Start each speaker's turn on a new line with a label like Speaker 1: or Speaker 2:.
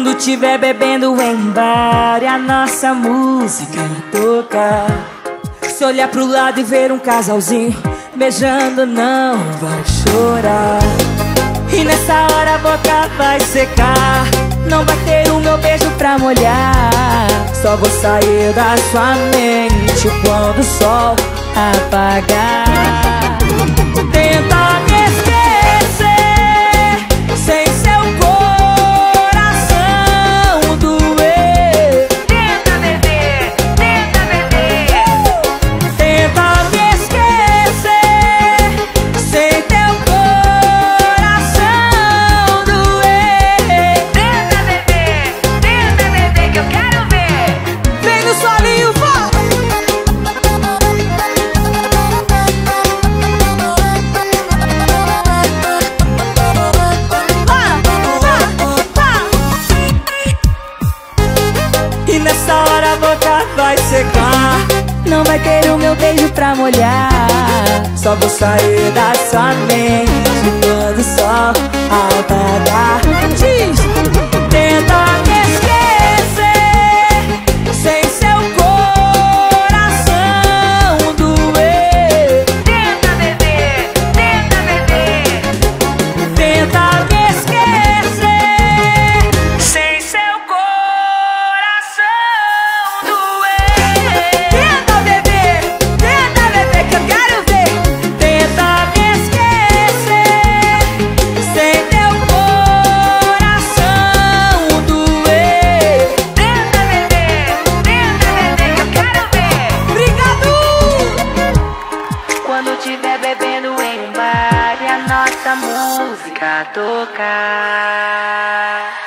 Speaker 1: Quando tiver bebendo em um bar e a nossa música tocar, se olhar pro lado e ver um casalzinho beijando, não vai chorar. E nessa hora a boca vai secar, não vai ter o meu beijo pra molhar. Só vou sair da sua mente quando o sol apagar. Tenta me esquecer sem seu coração doer.
Speaker 2: Tenta beber, tenta beber.
Speaker 1: Tenta me esquecer sem teu coração doer.
Speaker 2: Tenta beber que eu quero ver.
Speaker 1: Vem no solinho, vai! E nessa hora a boca vai secar, não vai ter o meu beijo pra molhar. Só vou sair da sua mente quando o sol apagar. Diz! Tenta me esquecer sem seu coração doer.
Speaker 2: Tenta beber.
Speaker 1: Tenta me esquecer
Speaker 2: Sem seu coração doer.
Speaker 1: Tenta beber que eu quero ver. Tenta me esquecer sem teu coração doer.
Speaker 2: Tenta beber que eu quero ver.
Speaker 1: Obrigado!
Speaker 2: Quando tiver bebendo em um bar e a nossa música tocar.